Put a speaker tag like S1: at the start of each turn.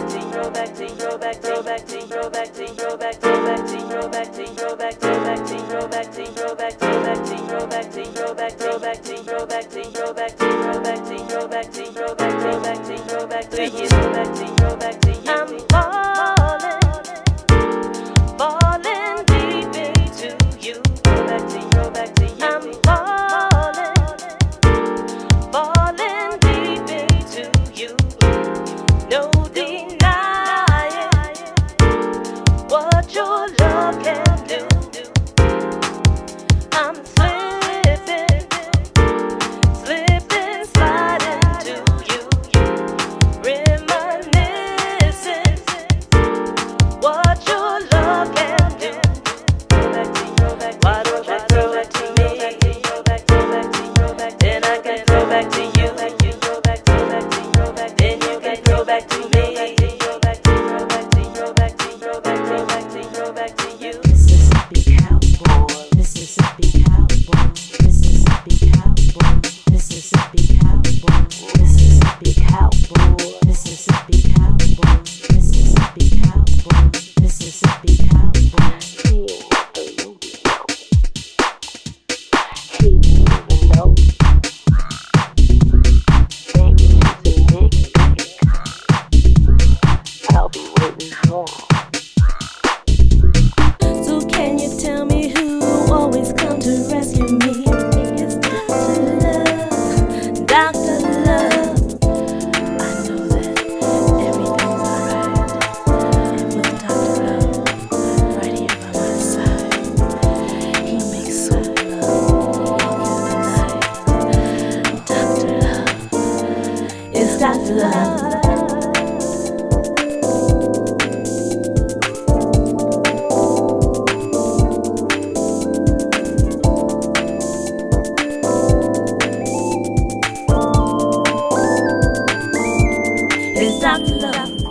S1: falling deep into you. I'm falling deep into you. No denying what your love can do. I'm slipping, sliding to you, reminiscing what your love can do. Why don't you throw it to me? Then I can throw back to you. Then you can throw back to me.
S2: Mississippi cowboy, Mississippi cowboy, Mississippi cowboy, Mississippi cowboy, Mississippi cowboy, Mississippi cowboy, Mississippi cowboy, Mississippi cowboy. He didn't even know. Baby, it's a big thing. I'll be waiting more.
S1: So can you tell me who always come to rescue me? It's Dr. Love, Dr. Love. I know that everything's alright. And with Dr. Love right here by my side, he makes sweet love all through the night. Dr. Love, it's Dr. Love. It's Dr. Love.